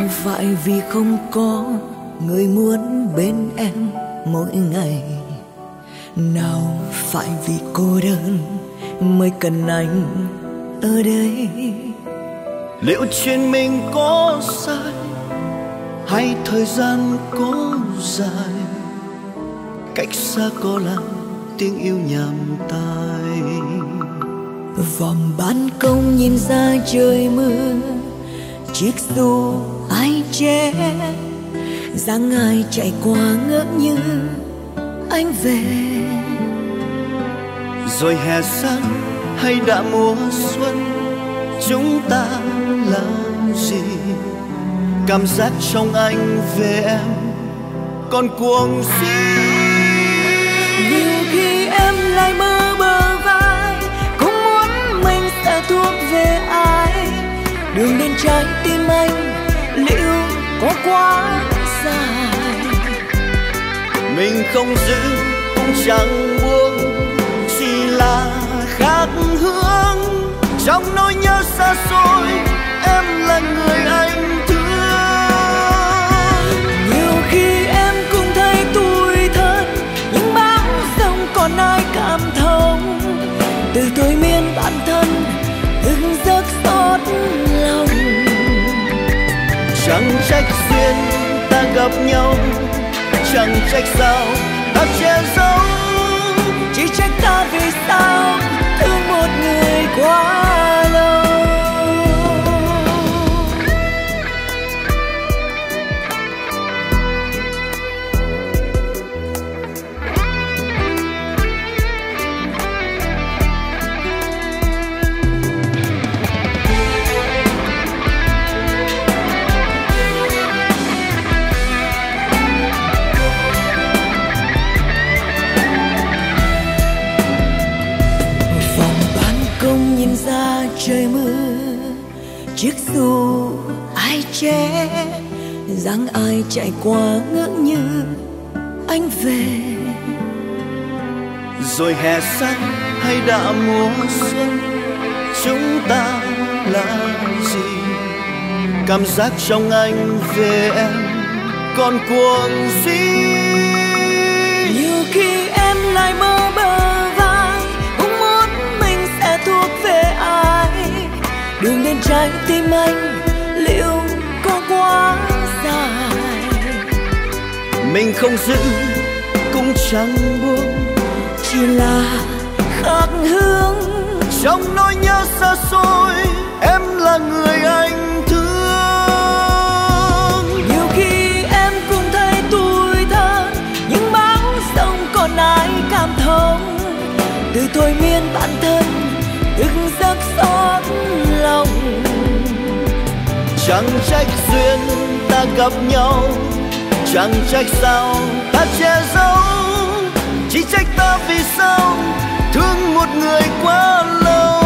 phải vì không có người muốn bên em mỗi ngày, nào phải vì cô đơn mới cần anh ở đây. Liệu chuyện mình có sai hay thời gian có dài, cách xa có làm tiếng yêu nhàm tai. Vòng ban công nhìn ra trời mưa, chiếc dù ai che, dáng ai chạy qua ngỡ như anh về. Rồi hè sang hay đã mùa xuân, chúng ta làm gì? Cảm giác trong anh về em còn cuồng si. Nhiều khi em lại mơ bờ vai, cũng muốn mình sẽ thuộc về ai. Đường đến trái tim anh liệu có quá dài? Mình không giữ cũng chẳng buông, chỉ là khác hướng. Trong nỗi nhớ xa xôi, em là người anh thương. Nhiều khi em cũng thấy tủi thân, nhưng bão giông còn ai cảm thông. Từ thôi miên bản thân, thức giấc xót lòng. Chẳng trách duyên ta gặp nhau, chẳng trách sao ta che giấu. Chỉ trách ta vì sao thương một người quá lâu. Nhìn ra trời mưa, chiếc dù ai che, dáng ai chạy qua ngỡ như anh về. Rồi hè sang hay đã mùa xuân, chúng ta là gì? Cảm giác trong anh về em còn cuồng si. Nhiều khi em lại mơ bờ vai, cũng muốn mình sẽ thuộc về ai. Đường đến trái tim anh liệu có quá dài? Mình không giữ cũng chẳng buông, chỉ là khác hướng. trong nỗi nhớ xa xôi, em là người anh thương. Nhiều khi em cũng thấy tủi thân, nhưng bão giông còn ai cảm thông. Từ thôi miên bản thân, thức giấc xót lòng. Chẳng trách duyên ta gặp nhau, chẳng trách sao ta che giấu. Chỉ trách ta vì sao thương một người quá lâu.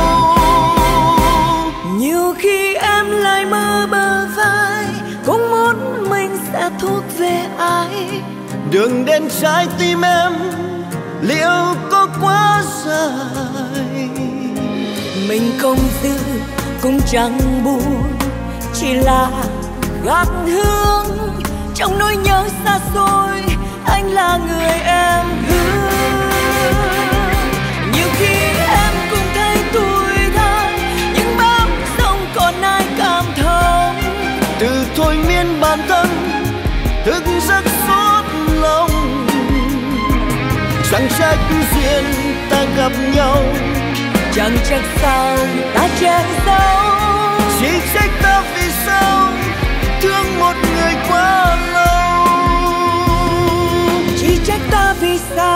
Nhiều khi em lại mơ bờ vai, cũng muốn mình sẽ thuộc về ai. Đường đến trái tim em liệu có quá dài? Mình không giữ cũng chẳng buồn, chỉ là gác hướng. Trong nỗi nhớ xa xôi, anh là người em thương. Nhiều khi em cũng thấy tủi thân, nhưng bão giông còn ai cảm thông. Từ thôi miên bản thân, thức giấc xót lòng. Chẳng trách duyên ta gặp nhau, chẳng trách sao ta che giấu. chỉ trách ta vì sao thương một người quá lâu. Chỉ trách ta vì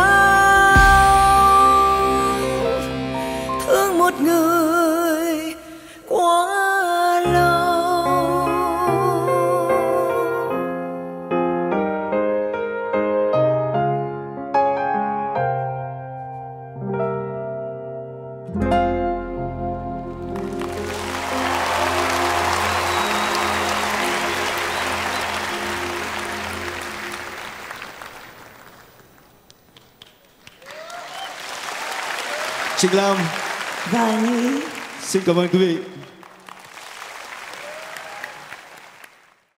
sao thương một người quá lâu. Trịnh Lam Và Như Ý. xin cảm ơn quý vị.